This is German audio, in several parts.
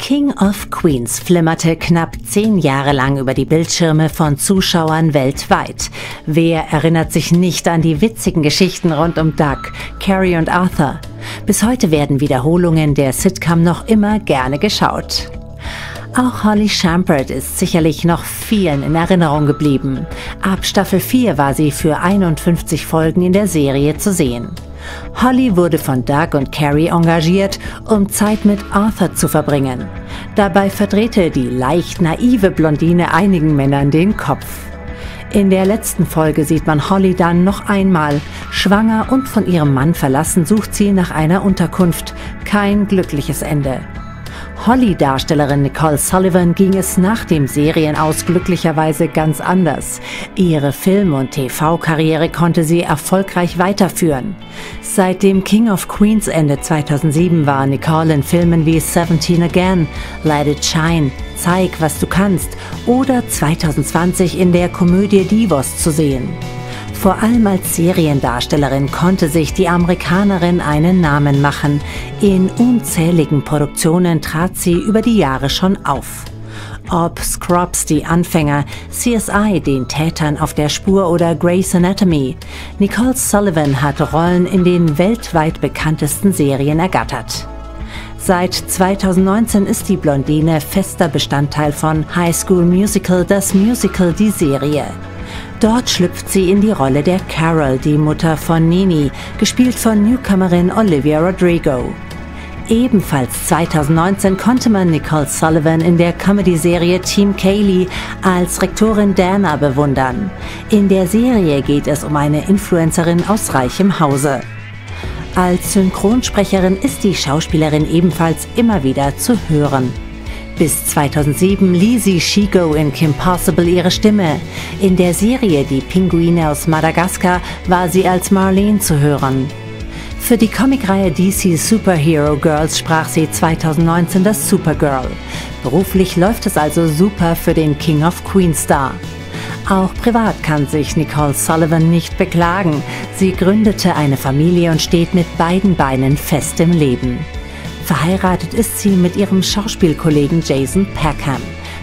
King of Queens flimmerte knapp 10 Jahre lang über die Bildschirme von Zuschauern weltweit. Wer erinnert sich nicht an die witzigen Geschichten rund um Doug, Carrie und Arthur? Bis heute werden Wiederholungen der Sitcom noch immer gerne geschaut. Auch Holly Champert ist sicherlich noch vielen in Erinnerung geblieben. Ab Staffel 4 war sie für 51 Folgen in der Serie zu sehen. Holly wurde von Doug und Carrie engagiert, um Zeit mit Arthur zu verbringen. Dabei verdrehte die leicht naive Blondine einigen Männern den Kopf. In der letzten Folge sieht man Holly dann noch einmal. Schwanger und von ihrem Mann verlassen, sucht sie nach einer Unterkunft. Kein glückliches Ende. Holly-Darstellerin Nicole Sullivan ging es nach dem Serienaus glücklicherweise ganz anders. Ihre Film- und TV-Karriere konnte sie erfolgreich weiterführen. Seit dem King of Queens Ende 2007 war Nicole in Filmen wie 17 Again, Let It Shine, Zeig, was du kannst oder 2020 in der Komödie Divos zu sehen. Vor allem als Seriendarstellerin konnte sich die Amerikanerin einen Namen machen. In unzähligen Produktionen trat sie über die Jahre schon auf. Ob Scrubs, die Anfänger, CSI, den Tätern auf der Spur oder Grey's Anatomy, Nicole Sullivan hat Rollen in den weltweit bekanntesten Serien ergattert. Seit 2019 ist die Blondine fester Bestandteil von High School Musical, das Musical, die Serie. Dort schlüpft sie in die Rolle der Carol, die Mutter von Nene, gespielt von Newcomerin Olivia Rodrigo. Ebenfalls 2019 konnte man Nicole Sullivan in der Comedy-Serie Team Kaylee als Rektorin Dana bewundern. In der Serie geht es um eine Influencerin aus reichem Hause. Als Synchronsprecherin ist die Schauspielerin ebenfalls immer wieder zu hören. Bis 2007 lieh sie Chico in Kim Possible ihre Stimme. In der Serie Die Pinguine aus Madagaskar war sie als Marlene zu hören. Für die Comicreihe DC Superhero Girls sprach sie 2019 das Supergirl. Beruflich läuft es also super für den King of Queens Star. Auch privat kann sich Nicole Sullivan nicht beklagen. Sie gründete eine Familie und steht mit beiden Beinen fest im Leben. Verheiratet ist sie mit ihrem Schauspielkollegen Jason Peckham.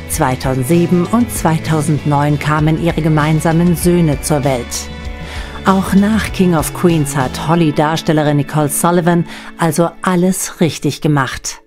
2007 und 2009 kamen ihre gemeinsamen Söhne zur Welt. Auch nach King of Queens hat Holly-Darstellerin Nicole Sullivan also alles richtig gemacht.